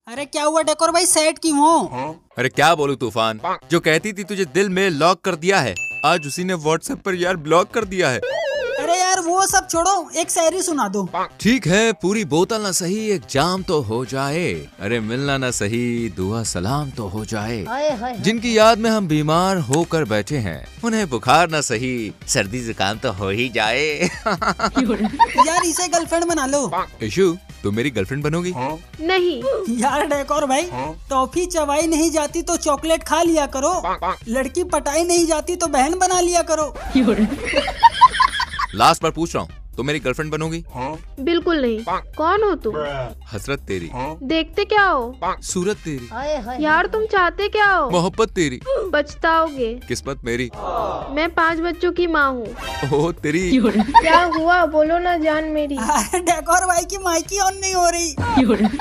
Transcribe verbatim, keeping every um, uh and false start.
अरे क्या हुआ डेकोर भाई, सैड क्यों हो? अरे क्या बोलूं तूफान, जो कहती थी तुझे दिल में लॉक कर दिया है, आज उसी ने व्हाट्सएप पर यार ब्लॉक कर दिया है। अरे यार वो सब छोड़ो, एक शायरी सुना दो। ठीक है, पूरी बोतल ना सही एक जाम तो हो जाए, अरे मिलना ना सही दुआ सलाम तो हो जाए। जिनकी याद में हम बीमार होकर बैठे हैं, उन्हें बुखार ना सही सर्दी जुकाम तो हो ही जाए। यार इसे गर्लफ्रेंड बना लो। इशू, तुम मेरी गर्लफ्रेंड बनोगी? नहीं यार डेकोर भाई, टॉफी चबाई नहीं जाती तो चॉकलेट खा लिया करो, लड़की पटाई नहीं जाती तो बहन बना लिया करो। लास्ट बार पूछ रहा हूँ, तुम मेरी गर्लफ्रेंड बनोगी? बिल्कुल नहीं। कौन हो तुम? हसरत तेरी। देखते क्या हो? सूरत तेरी। यार तुम चाहते क्या हो? मोहब्बत तेरी। पछताओगे। किस्मत मेरी। मैं पांच बच्चों की माँ हूँ। ओह तेरी। क्या हुआ, बोलो ना जान मेरी। डेकोर भाई की माइकी ऑन नहीं हो रही।